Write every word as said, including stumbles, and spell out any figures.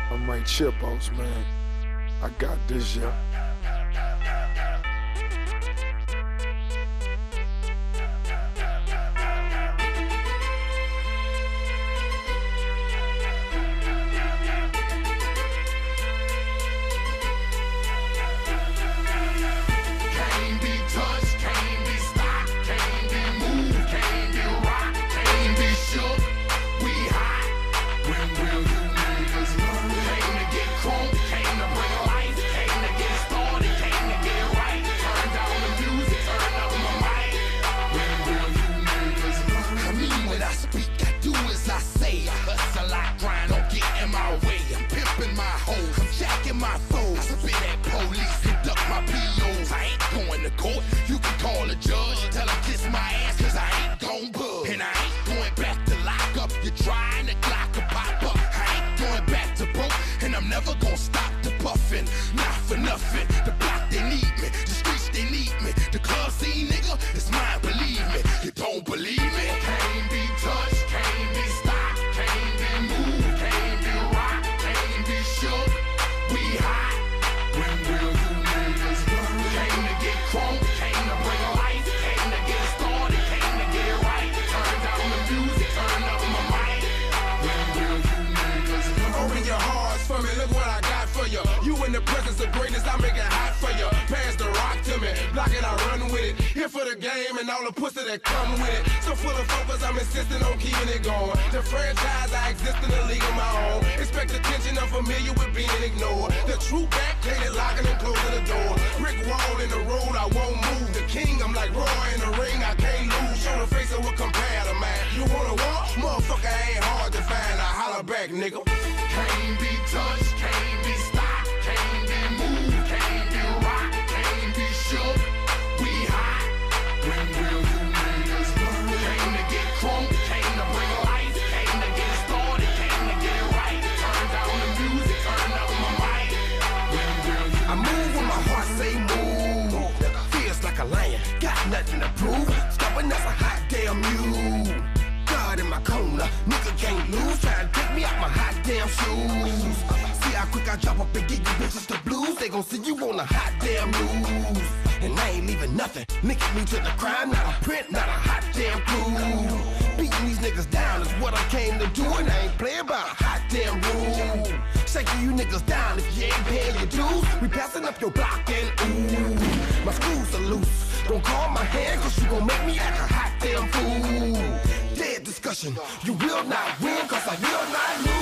I'm right here, boss man. I got this, yeah. My foes, I spit at police and duck my P Os. I ain't going to court, you can call a judge. Tell him kiss my ass, cause I ain't gon' bug. And I ain't going back to lock up, you're trying to clock a pop up. I ain't going back to broke, and I'm never gon' stop the puffin'. Not for nothing, the block they need me, the streets they need me. The club scene, nigga, it's mine, believe me. You don't believe me? Can't be touched, can't be stopped, can't be moved, can't be rocked, can't be shook. We hot. When will you niggas learn? Came to get crunk, came to bring life, came to get started, came to get right. Turn down the music, turn up my mic. When will you niggas learn? Open your hearts for me, look what I got for you. You in the presence of greatness, I make it hot for you. Pass the rock to me, block it, I run with it. Here for the game and all the pussy that come with it. So full of focus, I'm insisting on keeping it going. The franchise, I exist in a league of my own. Expect attention, I'm familiar with being ignored. The true back, painted, locking and closing the door. Brick wall in the road, I won't move. The king, I'm like Roy in the ring, I can't lose. Show the face of what compare to man. You wanna walk? Motherfucker ain't hard to find. I holler back, nigga. Can't be touched, can't be stopped, can't be moved, can't be rocked, can't be shook. We hot. When will you niggas learn? Came to get crunk, came to bring life, came to get started, came to get right. Turn down the music, turn up my mic. When will you I move when my heart say move. Feels like a lion, got nothing to prove. Stubborn as a hot damn mule. God in my corner, nigga can't lose. Try to take me out my hot damn shoes. See how quick I drop up and get you bitches the blues. They gon' see you on the hot damn news. And I ain't leaving nothing, linking me to the crime. Not a print, not a hot damn clue. Beating these niggas down is what I came to do. And I ain't playing by a hot damn rule. Shaking you niggas down if you ain't paying your dues. We passing up your block and ooh, my screws are loose. Don't call my hand cause you gon' make me act a hot damn fool. Dead discussion, you will not win cause I will not lose.